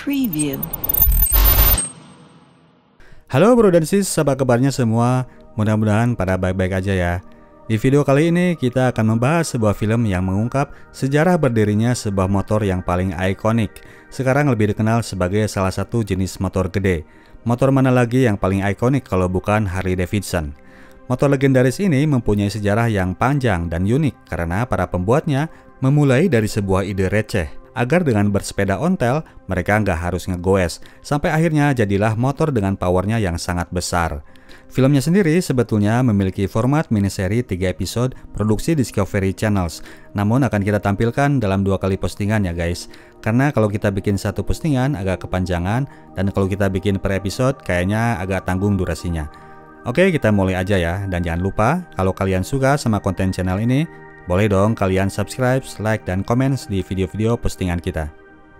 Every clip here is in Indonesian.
Preview. Halo bro dan sis, apa kabarnya semua? Mudah-mudahan pada baik-baik aja ya. Di video kali ini kita akan membahas sebuah film yang mengungkap sejarah berdirinya sebuah motor yang paling ikonik. Sekarang lebih dikenal sebagai salah satu jenis motor gede. Motor mana lagi yang paling ikonik kalau bukan Harley Davidson? Motor legendaris ini mempunyai sejarah yang panjang dan unik karena para pembuatnya memulai dari sebuah ide receh, agar dengan bersepeda ontel, mereka nggak harus ngegoes, sampai akhirnya jadilah motor dengan powernya yang sangat besar. Filmnya sendiri sebetulnya memiliki format miniseri 3 episode produksi Discovery Channels, namun akan kita tampilkan dalam 2 kali postingan ya guys. Karena kalau kita bikin satu postingan agak kepanjangan, dan kalau kita bikin per episode kayaknya agak tanggung durasinya. Oke, kita mulai aja ya, dan jangan lupa kalau kalian suka sama konten channel ini, boleh dong kalian subscribe, like, dan komen di video-video postingan kita.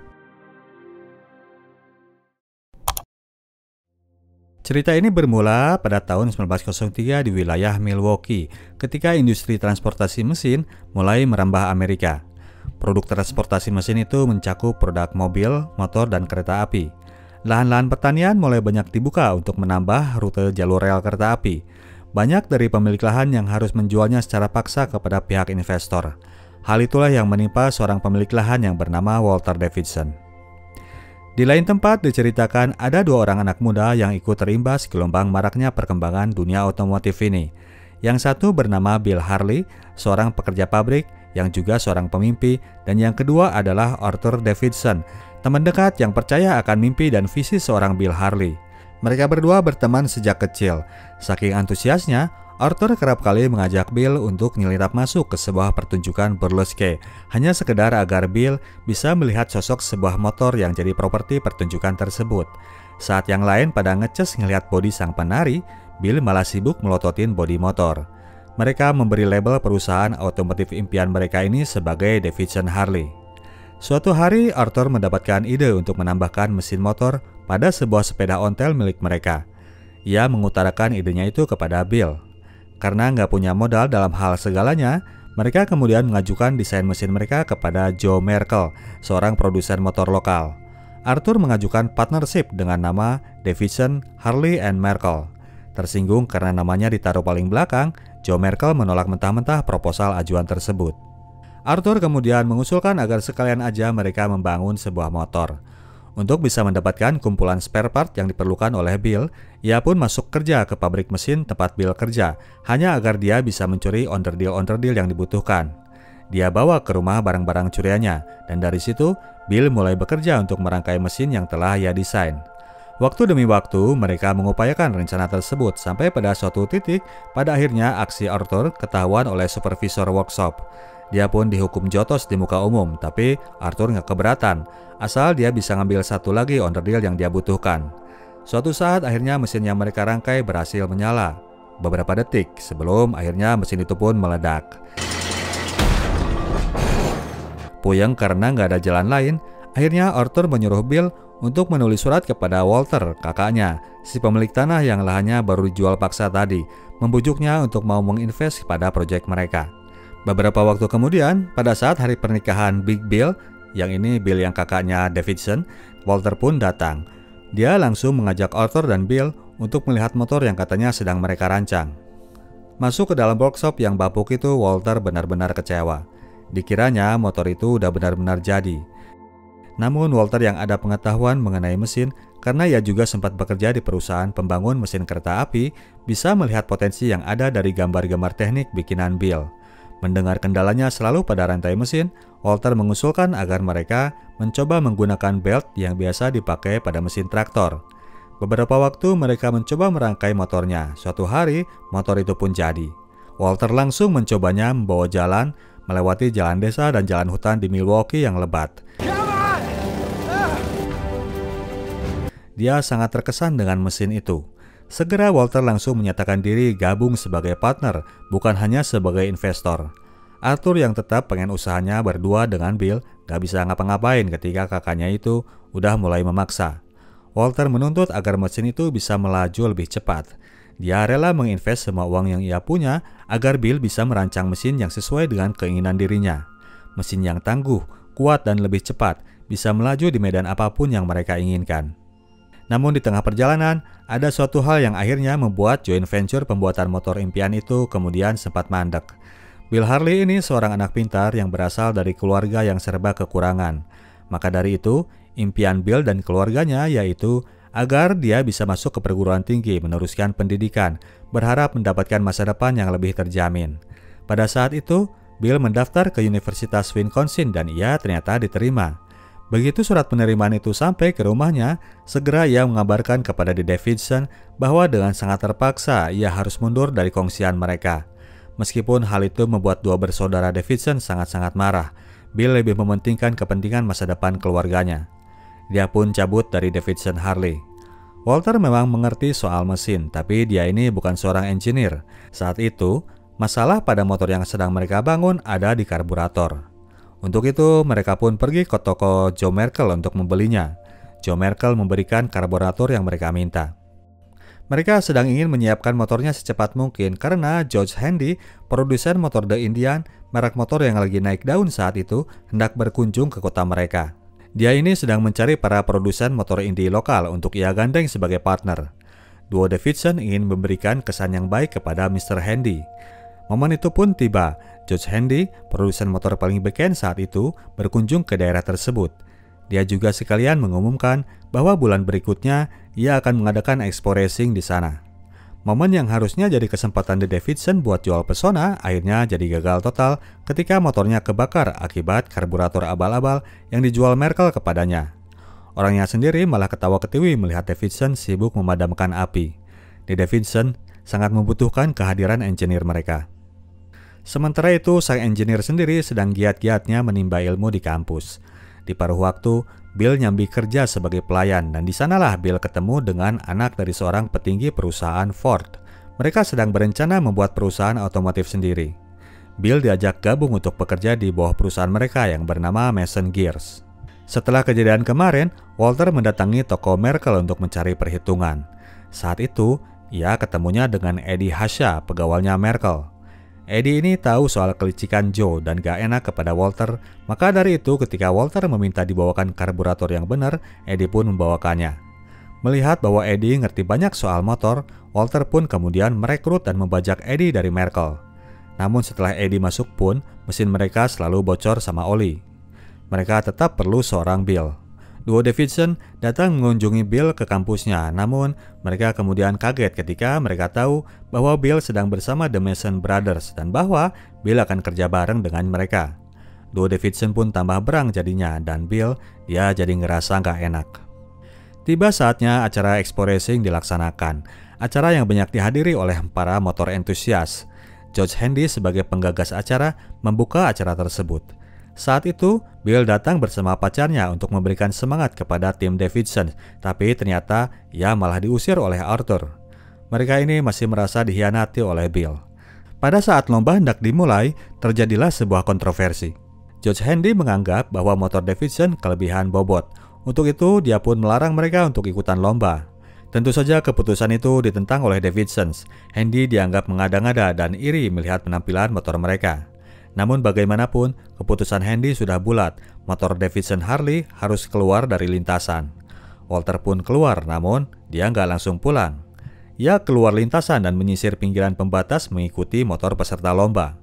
Cerita ini bermula pada tahun 1903 di wilayah Milwaukee, ketika industri transportasi mesin mulai merambah Amerika. Produk transportasi mesin itu mencakup produk mobil, motor, dan kereta api. Lahan-lahan pertanian mulai banyak dibuka untuk menambah rute jalur rel kereta api. Banyak dari pemilik lahan yang harus menjualnya secara paksa kepada pihak investor. Hal itulah yang menimpa seorang pemilik lahan yang bernama Walter Davidson. Di lain tempat diceritakan ada 2 orang anak muda yang ikut terimbas gelombang maraknya perkembangan dunia otomotif ini. Yang satu bernama Bill Harley, seorang pekerja pabrik yang juga seorang pemimpi, dan yang kedua adalah Arthur Davidson, teman dekat yang percaya akan mimpi dan visi seorang Bill Harley. Mereka berdua berteman sejak kecil. Saking antusiasnya, Arthur kerap kali mengajak Bill untuk nyelirap masuk ke sebuah pertunjukan burlesque, hanya sekedar agar Bill bisa melihat sosok sebuah motor yang jadi properti pertunjukan tersebut. Saat yang lain pada ngecas ngelihat bodi sang penari, Bill malah sibuk melototin bodi motor. Mereka memberi label perusahaan otomotif impian mereka ini sebagai Davidson Harley. Suatu hari, Arthur mendapatkan ide untuk menambahkan mesin motor pada sebuah sepeda ontel milik mereka. Ia mengutarakan idenya itu kepada Bill. Karena nggak punya modal dalam hal segalanya, mereka kemudian mengajukan desain mesin mereka kepada Joe Merkle, seorang produsen motor lokal. Arthur mengajukan partnership dengan nama Davidson, Harley and Merkle. Tersinggung karena namanya ditaruh paling belakang, Joe Merkle menolak mentah-mentah proposal ajuan tersebut. Arthur kemudian mengusulkan agar sekalian aja mereka membangun sebuah motor. Untuk bisa mendapatkan kumpulan spare part yang diperlukan oleh Bill, ia pun masuk kerja ke pabrik mesin tempat Bill kerja, hanya agar dia bisa mencuri onderdil-onderdil yang dibutuhkan. Dia bawa ke rumah barang-barang curiannya, dan dari situ Bill mulai bekerja untuk merangkai mesin yang telah ia desain. Waktu demi waktu, mereka mengupayakan rencana tersebut sampai pada suatu titik, pada akhirnya aksi Arthur ketahuan oleh supervisor workshop. Dia pun dihukum jotos di muka umum, tapi Arthur nggak keberatan, asal dia bisa ngambil satu lagi onderdil yang dia butuhkan. Suatu saat akhirnya mesin yang mereka rangkai berhasil menyala. Beberapa detik sebelum akhirnya mesin itu pun meledak. Puyeng karena nggak ada jalan lain, akhirnya Arthur menyuruh Bill untuk menulis surat kepada Walter, kakaknya, si pemilik tanah yang lahannya baru dijual paksa tadi, membujuknya untuk mau menginvest pada proyek mereka. Beberapa waktu kemudian, pada saat hari pernikahan Big Bill, yang ini Bill yang kakaknya Davidson, Walter pun datang. Dia langsung mengajak Arthur dan Bill untuk melihat motor yang katanya sedang mereka rancang. Masuk ke dalam workshop yang bapuk itu, Walter benar-benar kecewa. Dikiranya motor itu udah benar-benar jadi. Namun Walter yang ada pengetahuan mengenai mesin, karena ia juga sempat bekerja di perusahaan pembangun mesin kereta api, bisa melihat potensi yang ada dari gambar-gambar teknik bikinan Bill. Mendengar kendalanya selalu pada rantai mesin, Walter mengusulkan agar mereka mencoba menggunakan belt yang biasa dipakai pada mesin traktor. Beberapa waktu mereka mencoba merangkai motornya. Suatu hari, motor itu pun jadi. Walter langsung mencobanya membawa jalan, melewati jalan desa dan jalan hutan di Milwaukee yang lebat. Dia sangat terkesan dengan mesin itu. Segera Walter langsung menyatakan diri gabung sebagai partner, bukan hanya sebagai investor. Arthur yang tetap pengen usahanya berdua dengan Bill gak bisa ngapa-ngapain ketika kakaknya itu udah mulai memaksa. Walter menuntut agar mesin itu bisa melaju lebih cepat. Dia rela menginvest semua uang yang ia punya agar Bill bisa merancang mesin yang sesuai dengan keinginan dirinya. Mesin yang tangguh, kuat dan lebih cepat bisa melaju di medan apapun yang mereka inginkan. Namun di tengah perjalanan, ada suatu hal yang akhirnya membuat joint venture pembuatan motor impian itu kemudian sempat mandek. Bill Harley ini seorang anak pintar yang berasal dari keluarga yang serba kekurangan. Maka dari itu, impian Bill dan keluarganya yaitu agar dia bisa masuk ke perguruan tinggi, meneruskan pendidikan, berharap mendapatkan masa depan yang lebih terjamin. Pada saat itu, Bill mendaftar ke Universitas Wisconsin dan ia ternyata diterima. Begitu surat penerimaan itu sampai ke rumahnya, segera ia mengabarkan kepada The Davidson bahwa dengan sangat terpaksa ia harus mundur dari kongsian mereka. Meskipun hal itu membuat dua bersaudara Davidson sangat-sangat marah, Bill lebih mementingkan kepentingan masa depan keluarganya. Dia pun cabut dari Davidson Harley. Walter memang mengerti soal mesin, tapi dia ini bukan seorang engineer. Saat itu, masalah pada motor yang sedang mereka bangun ada di karburator. Untuk itu, mereka pun pergi ke toko Joe Merkel untuk membelinya. Joe Merkel memberikan karburator yang mereka minta. Mereka sedang ingin menyiapkan motornya secepat mungkin karena George Handy, produsen motor The Indian, merek motor yang lagi naik daun saat itu, hendak berkunjung ke kota mereka. Dia ini sedang mencari para produsen motor indie lokal untuk ia gandeng sebagai partner. Duo Davidson ingin memberikan kesan yang baik kepada Mr. Handy. Momen itu pun tiba. George Handy, produsen motor paling beken saat itu, berkunjung ke daerah tersebut. Dia juga sekalian mengumumkan bahwa bulan berikutnya ia akan mengadakan expo racing di sana. Momen yang harusnya jadi kesempatan The Davidson buat jual pesona akhirnya jadi gagal total ketika motornya kebakar akibat karburator abal-abal yang dijual Merkel kepadanya. Orangnya sendiri malah ketawa-ketiwi melihat Davidson sibuk memadamkan api. The Davidson sangat membutuhkan kehadiran engineer mereka. Sementara itu, sang engineer sendiri sedang giat-giatnya menimba ilmu di kampus. Di paruh waktu, Bill nyambi kerja sebagai pelayan dan di sanalah Bill ketemu dengan anak dari seorang petinggi perusahaan Ford. Mereka sedang berencana membuat perusahaan otomotif sendiri. Bill diajak gabung untuk bekerja di bawah perusahaan mereka yang bernama Mason Gears. Setelah kejadian kemarin, Walter mendatangi toko Merkel untuk mencari perhitungan. Saat itu, ia ketemunya dengan Eddie Hasha, pegawalnya Merkel. Eddie ini tahu soal kelicikan Joe dan gak enak kepada Walter, maka dari itu ketika Walter meminta dibawakan karburator yang benar, Eddie pun membawakannya. Melihat bahwa Eddie ngerti banyak soal motor, Walter pun kemudian merekrut dan membajak Eddie dari Merkel. Namun setelah Eddie masuk pun, mesin mereka selalu bocor sama oli. Mereka tetap perlu seorang Bill. Duo Davidson datang mengunjungi Bill ke kampusnya, namun mereka kemudian kaget ketika mereka tahu bahwa Bill sedang bersama The Mason Brothers dan bahwa Bill akan kerja bareng dengan mereka. Duo Davidson pun tambah berang jadinya dan Bill dia jadi ngerasa gak enak. Tiba saatnya acara expo racing dilaksanakan, acara yang banyak dihadiri oleh para motor entusias. George Handy sebagai penggagas acara membuka acara tersebut. Saat itu, Bill datang bersama pacarnya untuk memberikan semangat kepada tim Davidson, tapi ternyata ia malah diusir oleh Arthur. Mereka ini masih merasa dikhianati oleh Bill. Pada saat lomba hendak dimulai, terjadilah sebuah kontroversi. George Handy menganggap bahwa motor Davidson kelebihan bobot. Untuk itu, dia pun melarang mereka untuk ikutan lomba. Tentu saja keputusan itu ditentang oleh Davidson. Handy dianggap mengada-ngada dan iri melihat penampilan motor mereka. Namun bagaimanapun, keputusan Handy sudah bulat, motor Davidson Harley harus keluar dari lintasan. Walter pun keluar, namun dia nggak langsung pulang. Ia keluar lintasan dan menyisir pinggiran pembatas mengikuti motor peserta lomba.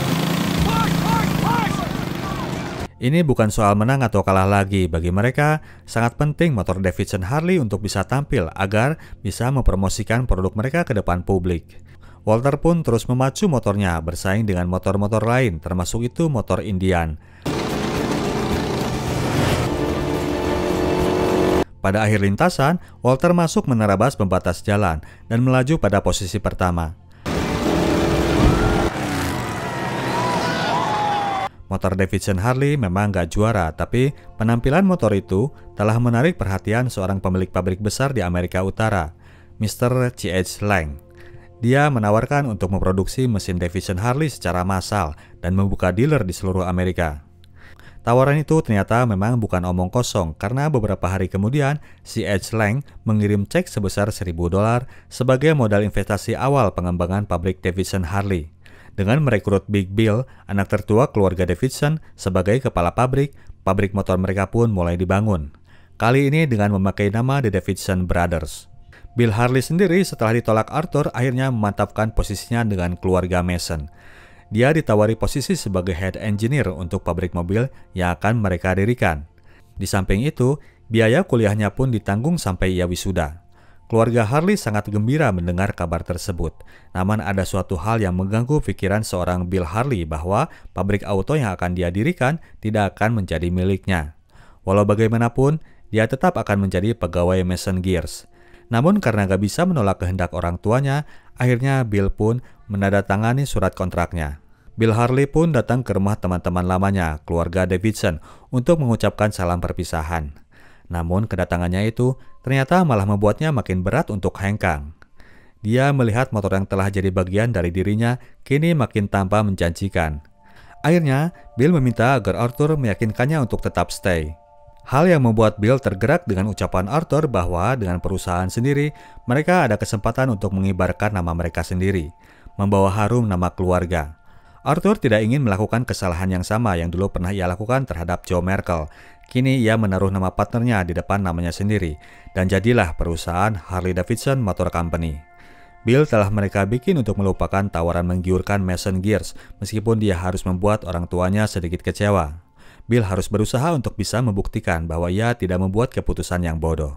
Ini bukan soal menang atau kalah lagi, bagi mereka sangat penting motor Davidson Harley untuk bisa tampil agar bisa mempromosikan produk mereka ke depan publik. Walter pun terus memacu motornya bersaing dengan motor-motor lain, termasuk itu motor Indian. Pada akhir lintasan, Walter masuk menerabas pembatas jalan dan melaju pada posisi pertama. Motor Davidson Harley memang gak juara, tapi penampilan motor itu telah menarik perhatian seorang pemilik pabrik besar di Amerika Utara, Mr. C.H. Lang. Dia menawarkan untuk memproduksi mesin Davidson Harley secara massal dan membuka dealer di seluruh Amerika. Tawaran itu ternyata memang bukan omong kosong karena beberapa hari kemudian C.H. Lang mengirim cek sebesar $1.000 sebagai modal investasi awal pengembangan pabrik Davidson Harley. Dengan merekrut Big Bill, anak tertua keluarga Davidson, sebagai kepala pabrik, pabrik motor mereka pun mulai dibangun. Kali ini dengan memakai nama The Davidson Brothers. Bill Harley sendiri setelah ditolak Arthur akhirnya memantapkan posisinya dengan keluarga Mason. Dia ditawari posisi sebagai head engineer untuk pabrik mobil yang akan mereka dirikan. Di samping itu, biaya kuliahnya pun ditanggung sampai ia wisuda. Keluarga Harley sangat gembira mendengar kabar tersebut. Namun ada suatu hal yang mengganggu pikiran seorang Bill Harley bahwa pabrik auto yang akan dia dirikan tidak akan menjadi miliknya. Walau bagaimanapun, dia tetap akan menjadi pegawai Mason Gears. Namun karena gak bisa menolak kehendak orang tuanya, akhirnya Bill pun menandatangani surat kontraknya. Bill Harley pun datang ke rumah teman-teman lamanya, keluarga Davidson, untuk mengucapkan salam perpisahan. Namun kedatangannya itu ternyata malah membuatnya makin berat untuk hengkang. Dia melihat motor yang telah jadi bagian dari dirinya kini makin tampak menjanjikan. Akhirnya, Bill meminta agar Arthur meyakinkannya untuk tetap stay. Hal yang membuat Bill tergerak dengan ucapan Arthur bahwa dengan perusahaan sendiri, mereka ada kesempatan untuk mengibarkan nama mereka sendiri, membawa harum nama keluarga. Arthur tidak ingin melakukan kesalahan yang sama yang dulu pernah ia lakukan terhadap Joe Merkel. Kini ia menaruh nama partnernya di depan namanya sendiri, dan jadilah perusahaan Harley Davidson Motor Company. Bill telah mereka bikin untuk melupakan tawaran menggiurkan Mason Gears, meskipun dia harus membuat orang tuanya sedikit kecewa. Bill harus berusaha untuk bisa membuktikan bahwa ia tidak membuat keputusan yang bodoh.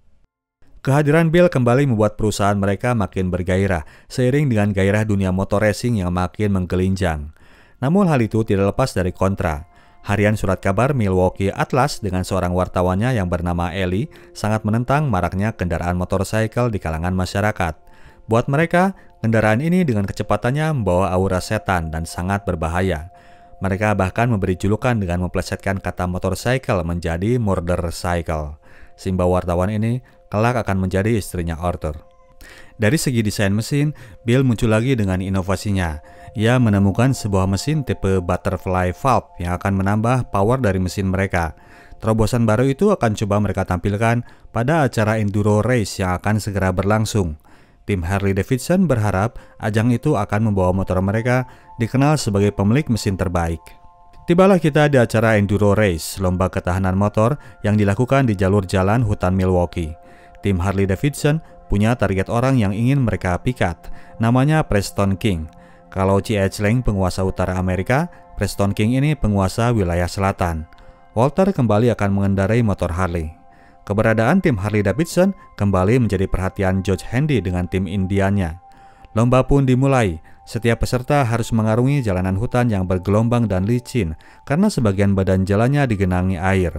Kehadiran Bill kembali membuat perusahaan mereka makin bergairah, seiring dengan gairah dunia motor racing yang makin menggelinjang. Namun hal itu tidak lepas dari kontra. Harian surat kabar Milwaukee Atlas dengan seorang wartawannya yang bernama Ellie sangat menentang maraknya kendaraan motorcycle di kalangan masyarakat. Buat mereka, kendaraan ini dengan kecepatannya membawa aura setan dan sangat berbahaya. Mereka bahkan memberi julukan dengan memplesetkan kata motorcycle menjadi murder cycle. Simbol wartawan ini kelak akan menjadi istrinya Arthur. Dari segi desain mesin, Bill muncul lagi dengan inovasinya. Ia menemukan sebuah mesin tipe butterfly valve yang akan menambah power dari mesin mereka. Terobosan baru itu akan coba mereka tampilkan pada acara enduro race yang akan segera berlangsung. Tim Harley Davidson berharap ajang itu akan membawa motor mereka dikenal sebagai pemilik mesin terbaik. Tibalah kita di acara enduro race, lomba ketahanan motor yang dilakukan di jalur jalan hutan Milwaukee. Tim Harley Davidson punya target orang yang ingin mereka pikat, namanya Preston King. Kalau C.H. Lang penguasa utara Amerika, Preston King ini penguasa wilayah selatan. Walter kembali akan mengendarai motor Harley. Keberadaan tim Harley Davidson kembali menjadi perhatian George Handy dengan tim Indiannya. Lomba pun dimulai. Setiap peserta harus mengarungi jalanan hutan yang bergelombang dan licin karena sebagian badan jalannya digenangi air.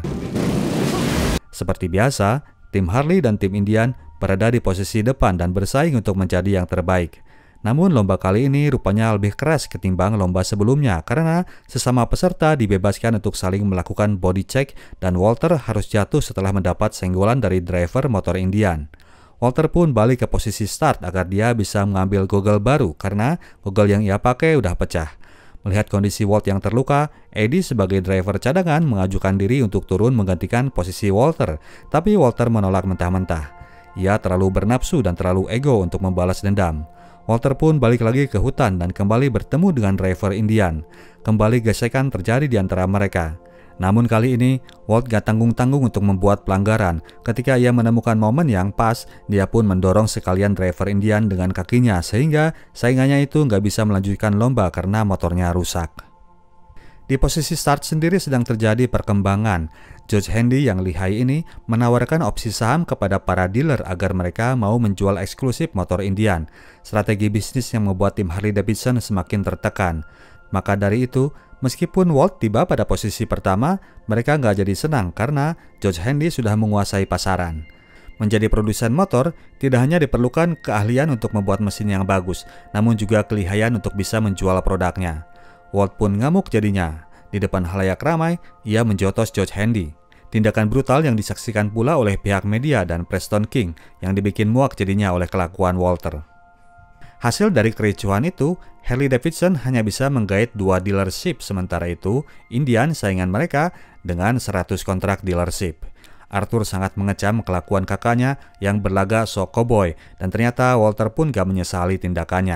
Seperti biasa, tim Harley dan tim Indian berada di posisi depan dan bersaing untuk menjadi yang terbaik. Namun lomba kali ini rupanya lebih keras ketimbang lomba sebelumnya karena sesama peserta dibebaskan untuk saling melakukan body check dan Walter harus jatuh setelah mendapat senggolan dari driver motor Indian. Walter pun balik ke posisi start agar dia bisa mengambil goggle baru karena goggle yang ia pakai udah pecah. Melihat kondisi Walt yang terluka, Eddie sebagai driver cadangan mengajukan diri untuk turun menggantikan posisi Walter, tapi Walter menolak mentah-mentah. Ia terlalu bernafsu dan terlalu ego untuk membalas dendam. Walter pun balik lagi ke hutan dan kembali bertemu dengan driver Indian. Kembali gesekan terjadi di antara mereka. Namun kali ini, Walt gak tanggung-tanggung untuk membuat pelanggaran. Ketika ia menemukan momen yang pas, dia pun mendorong sekalian driver Indian dengan kakinya sehingga saingannya itu gak bisa melanjutkan lomba karena motornya rusak. Di posisi start sendiri sedang terjadi perkembangan. George Handy yang lihai ini menawarkan opsi saham kepada para dealer agar mereka mau menjual eksklusif motor Indian. Strategi bisnis yang membuat tim Harley Davidson semakin tertekan. Maka dari itu, meskipun Walt tiba pada posisi pertama, mereka nggak jadi senang karena George Handy sudah menguasai pasaran. Menjadi produsen motor tidak hanya diperlukan keahlian untuk membuat mesin yang bagus, namun juga kelihaian untuk bisa menjual produknya. Walt pun ngamuk jadinya. Di depan halayak ramai, ia menjotos George Handy. Tindakan brutal yang disaksikan pula oleh pihak media dan Preston King yang dibikin muak jadinya oleh kelakuan Walter. Hasil dari kericuhan itu, Harley Davidson hanya bisa menggait 2 dealership, sementara itu Indian saingan mereka dengan 100 kontrak dealership. Arthur sangat mengecam kelakuan kakaknya yang berlaga sok cowboy dan ternyata Walter pun gak menyesali tindakannya.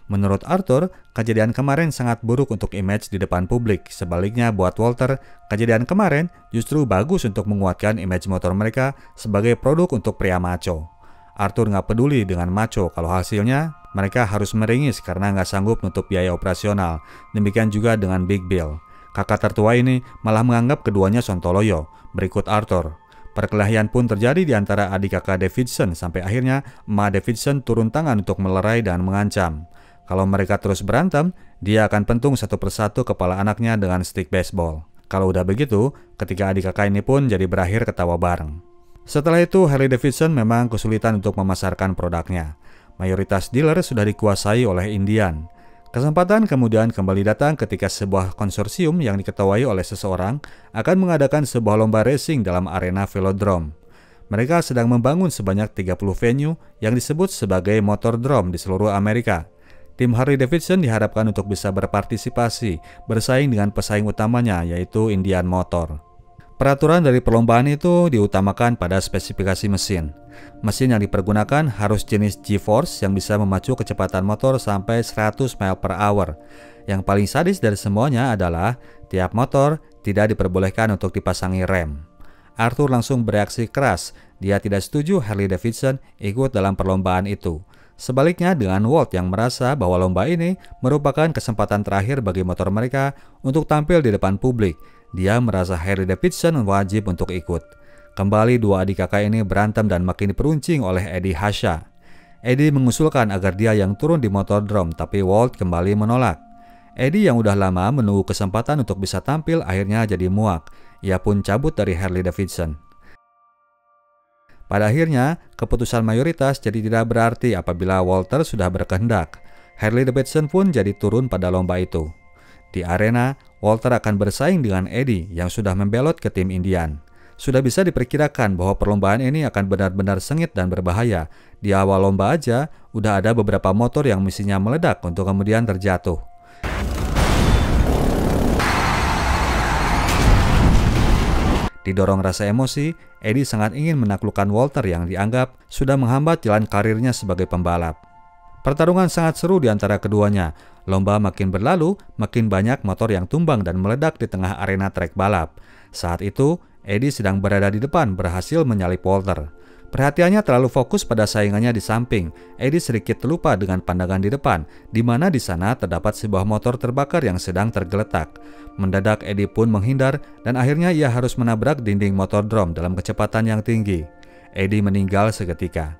Menurut Arthur, kejadian kemarin sangat buruk untuk image di depan publik. Sebaliknya buat Walter, kejadian kemarin justru bagus untuk menguatkan image motor mereka sebagai produk untuk pria macho. Arthur nggak peduli dengan macho kalau hasilnya mereka harus meringis karena nggak sanggup nutup biaya operasional. Demikian juga dengan Big Bill. Kakak tertua ini malah menganggap keduanya sontoloyo. Berikut Arthur. Perkelahian pun terjadi di antara adik kakak Davidson sampai akhirnya emak Davidson turun tangan untuk melerai dan mengancam. Kalau mereka terus berantem, dia akan pentung satu persatu kepala anaknya dengan stick baseball. Kalau udah begitu, ketika adik kakak ini pun jadi berakhir ketawa bareng. Setelah itu, Harley Davidson memang kesulitan untuk memasarkan produknya. Mayoritas dealer sudah dikuasai oleh Indian. Kesempatan kemudian kembali datang ketika sebuah konsorsium yang diketuai oleh seseorang akan mengadakan sebuah lomba racing dalam arena velodrome. Mereka sedang membangun sebanyak 30 venue yang disebut sebagai motordrome di seluruh Amerika. Tim Harley Davidson diharapkan untuk bisa berpartisipasi, bersaing dengan pesaing utamanya yaitu Indian Motor. Peraturan dari perlombaan itu diutamakan pada spesifikasi mesin. Mesin yang dipergunakan harus jenis G-Force yang bisa memacu kecepatan motor sampai 100 mile per hour. Yang paling sadis dari semuanya adalah tiap motor tidak diperbolehkan untuk dipasangi rem. Arthur langsung bereaksi keras, dia tidak setuju Harley Davidson ikut dalam perlombaan itu. Sebaliknya dengan Walt yang merasa bahwa lomba ini merupakan kesempatan terakhir bagi motor mereka untuk tampil di depan publik. Dia merasa Harley Davidson wajib untuk ikut. Kembali dua adik kakak ini berantem dan makin diperuncing oleh Eddie Hasha. Eddie mengusulkan agar dia yang turun di motordrome, tapi Walt kembali menolak. Eddie yang udah lama menunggu kesempatan untuk bisa tampil akhirnya jadi muak. Ia pun cabut dari Harley Davidson. Pada akhirnya, keputusan mayoritas jadi tidak berarti apabila Walter sudah berkehendak. Harley Davidson pun jadi turun pada lomba itu. Di arena, Walter akan bersaing dengan Eddie yang sudah membelot ke tim Indian. Sudah bisa diperkirakan bahwa perlombaan ini akan benar-benar sengit dan berbahaya. Di awal lomba aja, udah ada beberapa motor yang mesinnya meledak untuk kemudian terjatuh. Didorong rasa emosi, Eddie sangat ingin menaklukkan Walter yang dianggap sudah menghambat jalan karirnya sebagai pembalap. Pertarungan sangat seru di antara keduanya. Lomba makin berlalu, makin banyak motor yang tumbang dan meledak di tengah arena trek balap. Saat itu, Eddie sedang berada di depan berhasil menyalip Walter. Perhatiannya terlalu fokus pada saingannya di samping. Eddie sedikit terlupa dengan pandangan di depan, di mana di sana terdapat sebuah motor terbakar yang sedang tergeletak. Mendadak Eddie pun menghindar dan akhirnya ia harus menabrak dinding motordrome dalam kecepatan yang tinggi. Eddie meninggal seketika.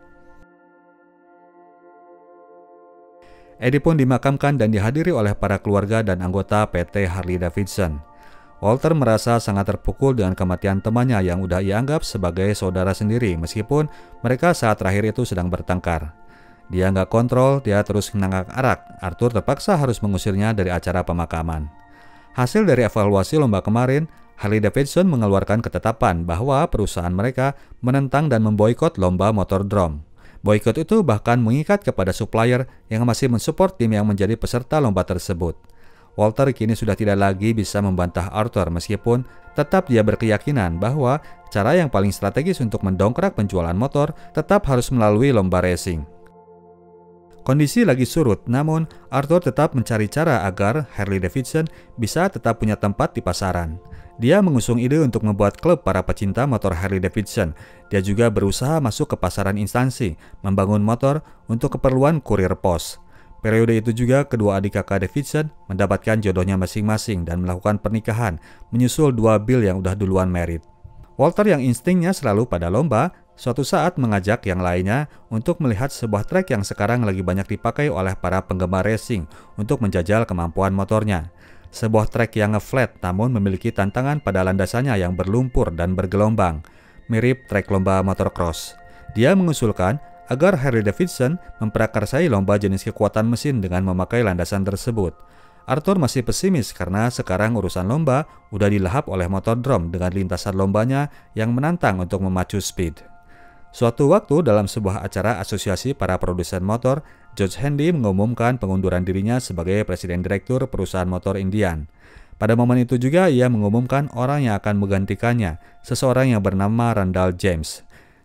Eddie pun dimakamkan dan dihadiri oleh para keluarga dan anggota PT Harley Davidson. Walter merasa sangat terpukul dengan kematian temannya yang udah ia anggap sebagai saudara sendiri meskipun mereka saat terakhir itu sedang bertengkar. Dia nggak kontrol, dia terus menangkap arak. Arthur terpaksa harus mengusirnya dari acara pemakaman. Hasil dari evaluasi lomba kemarin, Harley Davidson mengeluarkan ketetapan bahwa perusahaan mereka menentang dan memboikot lomba motordrome. Boikot itu bahkan mengikat kepada supplier yang masih mensupport tim yang menjadi peserta lomba tersebut. Walter kini sudah tidak lagi bisa membantah Arthur meskipun tetap dia berkeyakinan bahwa cara yang paling strategis untuk mendongkrak penjualan motor tetap harus melalui lomba racing. Kondisi lagi surut, namun Arthur tetap mencari cara agar Harley Davidson bisa tetap punya tempat di pasaran. Dia mengusung ide untuk membuat klub para pecinta motor Harley Davidson. Dia juga berusaha masuk ke pasaran instansi, membangun motor untuk keperluan kurir pos. Periode itu juga kedua adik kakak Davidson mendapatkan jodohnya masing-masing dan melakukan pernikahan, menyusul dua Bill yang udah duluan married. Walter yang instingnya selalu pada lomba, suatu saat mengajak yang lainnya untuk melihat sebuah trek yang sekarang lagi banyak dipakai oleh para penggemar racing untuk menjajal kemampuan motornya. Sebuah trek yang nge-flat namun memiliki tantangan pada landasannya yang berlumpur dan bergelombang, mirip trek lomba motocross. Dia mengusulkan agar Harley Davidson memprakarsai lomba jenis kekuatan mesin dengan memakai landasan tersebut. Arthur masih pesimis karena sekarang urusan lomba udah dilahap oleh motordrome dengan lintasan lombanya yang menantang untuk memacu speed. Suatu waktu dalam sebuah acara asosiasi para produsen motor, George Handy mengumumkan pengunduran dirinya sebagai presiden direktur perusahaan motor Indian. Pada momen itu juga ia mengumumkan orang yang akan menggantikannya, seseorang yang bernama Randall James.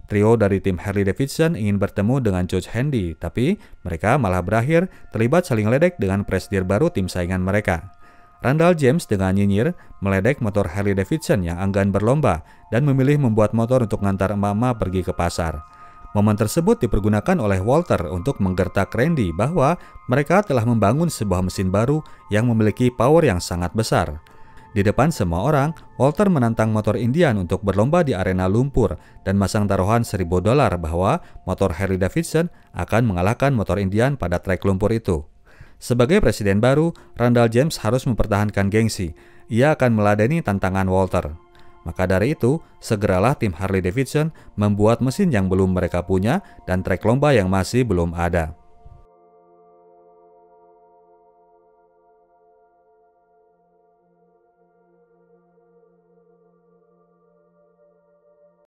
Trio dari tim Harley Davidson ingin bertemu dengan George Handy, tapi mereka malah berakhir terlibat saling ledek dengan presidir baru tim saingan mereka. Randall James dengan nyinyir meledek motor Harley Davidson yang enggan berlomba dan memilih membuat motor untuk mengantar emak-emak pergi ke pasar. Momen tersebut dipergunakan oleh Walter untuk menggertak Randy bahwa mereka telah membangun sebuah mesin baru yang memiliki power yang sangat besar. Di depan semua orang, Walter menantang motor Indian untuk berlomba di arena lumpur dan masang taruhan $1.000 bahwa motor Harley Davidson akan mengalahkan motor Indian pada trek lumpur itu. Sebagai presiden baru, Randall James harus mempertahankan gengsi. Ia akan meladeni tantangan Walter. Maka dari itu, segeralah tim Harley Davidson membuat mesin yang belum mereka punya dan trek lomba yang masih belum ada.